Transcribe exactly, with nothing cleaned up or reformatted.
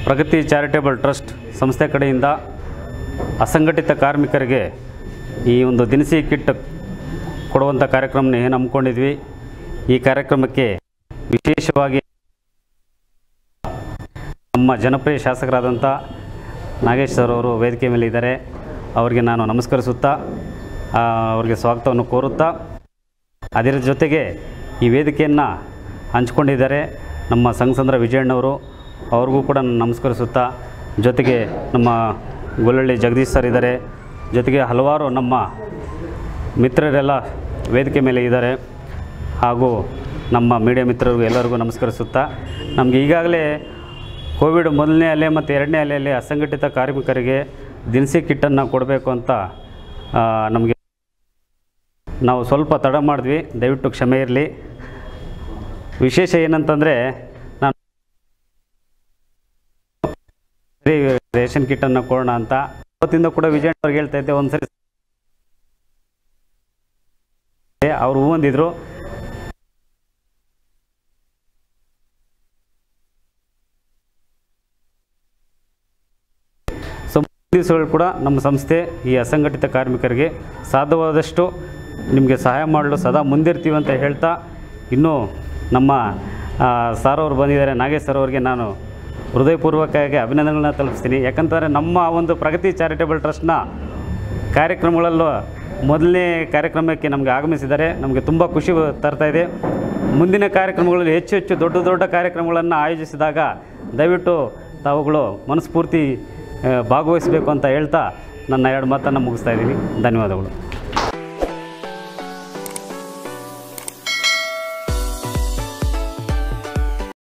ಪ್ರಗತಿ charitable trust ಸಂಸ್ಥೆ ಕಡೆಯಿಂದ ಅಸಂಘಟಿತ ಕಾರ್ಮಿಕರಿಗೆ ಈ ಒಂದು ದಿನಸಿ ಕಿಟ್ ಕೊಡುವಂಥ ಕಾರ್ಯಕ್ರಮನ ಏನು ಹಮ್ಮಿಕೊಂಡಿದ್ವಿ. ಈ ಕಾರ್ಯಕ್ರಮಕ್ಕೆ ವಿಶೇಷವಾಗಿ ನಮ್ಮ ಜನಪ್ರಿಯ ಶಾಸಕರಾದಂಥ ನಾಗೇಶ್ ಸರ್ ಅವರು ವೇದಿಕೆ ಮೇಲೆ ಇದ್ದಾರೆ. ಅವರಿಗೆ ನಾನು ನಮಸ್ಕರಿಸುತ್ತಾ ಅವರಿಗೆ ಸ್ವಾಗತವನ್ನು ಕೋರುತ್ತಾ, ಅದರ ಜೊತೆಗೆ ಈ ವೇದಿಕೆಯನ್ನು ಹಂಚಿಕೊಂಡಿದ್ದಾರೆ ನಮ್ಮ ಸಂಘಸಂದ್ರ ವಿಜಯಣ್ಣವರು, ಅವ್ರಿಗೂ ಕೂಡ ನಾನು ನಮಸ್ಕರಿಸುತ್ತಾ, ಜೊತೆಗೆ ನಮ್ಮ ಗೊಲ್ಲಳ್ಳಿ ಜಗದೀಶ್ ಸರ್ ಇದ್ದಾರೆ, ಜೊತೆಗೆ ಹಲವಾರು ನಮ್ಮ ಮಿತ್ರರೆಲ್ಲ ವೇದಿಕೆ ಮೇಲೆ ಇದ್ದಾರೆ, ಹಾಗೂ ನಮ್ಮ ಮೀಡಿಯಾ ಮಿತ್ರರಿಗೂ ಎಲ್ಲರಿಗೂ ನಮಸ್ಕರಿಸುತ್ತಾ, ನಮಗೆ ಈಗಾಗಲೇ ಕೋವಿಡ್ ಮೊದಲನೇ ಅಲೆ ಮತ್ತು ಎರಡನೇ ಅಲೆಯಲ್ಲಿ ಅಸಂಘಟಿತ ಕಾರ್ಮಿಕರಿಗೆ ದಿನಸಿ ಕಿಟ್ಟನ್ನು ಕೊಡಬೇಕು ಅಂತ ನಮಗೆ ನಾವು ಸ್ವಲ್ಪ ತಡ ಮಾಡಿದ್ವಿ, ದಯವಿಟ್ಟು ಕ್ಷಮೆ ಇರಲಿ. ವಿಶೇಷ ಏನಂತಂದರೆ, ನಾನು ರೇಷನ್ ಕಿಟ್ಟನ್ನು ಕೊಡೋಣ ಅಂತ ಅವತ್ತಿಂದ ಕೂಡ ವಿಜಯಣ್ಣವ್ರಿಗೆ ಹೇಳ್ತಾ ಇದ್ದೆ. ಒಂದು ಸರಿ ಅವರು ಹೂ ಅಂದಿದ್ರು. ಸೊ ದಿವಸಗಳು ಕೂಡ ನಮ್ಮ ಸಂಸ್ಥೆ ಈ ಅಸಂಘಟಿತ ಕಾರ್ಮಿಕರಿಗೆ ಸಾಧ್ಯವಾದಷ್ಟು ನಿಮಗೆ ಸಹಾಯ ಮಾಡಲು ಸದಾ ಮುಂದಿರ್ತೀವಿ ಅಂತ ಹೇಳ್ತಾ, ಇನ್ನೂ ನಮ್ಮ ಸಾರ್ ಅವರು ಬಂದಿದ್ದಾರೆ, ನಾಗೇಶ್ ಸರ್ ಅವರಿಗೆ ನಾನು ಹೃದಯಪೂರ್ವಕವಾಗಿ ಅಭಿನಂದನೆಗಳನ್ನ ತಲುಪಿಸ್ತೀನಿ. ಯಾಕಂತಂದರೆ ನಮ್ಮ ಒಂದು ಪ್ರಗತಿ ಚಾರಿಟೇಬಲ್ ಟ್ರಸ್ಟ್ನ ಕಾರ್ಯಕ್ರಮಗಳಲ್ಲೂ ಮೊದಲನೇ ಕಾರ್ಯಕ್ರಮಕ್ಕೆ ನಮಗೆ ಆಗಮಿಸಿದ್ದಾರೆ. ನಮಗೆ ತುಂಬ ಖುಷಿ ತರ್ತಾಯಿದೆ. ಮುಂದಿನ ಕಾರ್ಯಕ್ರಮಗಳಲ್ಲಿ ಹೆಚ್ಚು ಹೆಚ್ಚು ದೊಡ್ಡ ದೊಡ್ಡ ಕಾರ್ಯಕ್ರಮಗಳನ್ನು ಆಯೋಜಿಸಿದಾಗ ದಯವಿಟ್ಟು ತಾವುಗಳು ಮನಸ್ಫೂರ್ತಿ ಭಾಗವಹಿಸಬೇಕು ಅಂತ ಹೇಳ್ತಾ ನನ್ನ ಎರಡು ಮಾತನ್ನು ಮುಗಿಸ್ತಾ ಇದ್ದೀನಿ. ಧನ್ಯವಾದಗಳು.